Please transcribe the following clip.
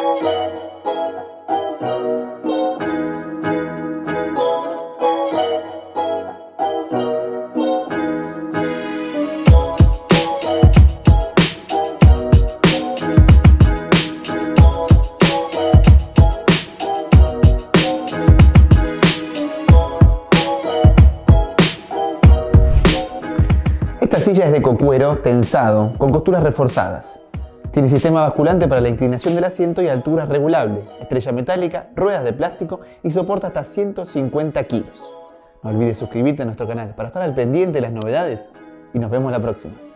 Esta silla es de cocuero tensado con costuras reforzadas. Tiene sistema basculante para la inclinación del asiento y altura regulable, estrella metálica, ruedas de plástico y soporta hasta 150 kilos. No olvides suscribirte a nuestro canal para estar al pendiente de las novedades y nos vemos la próxima.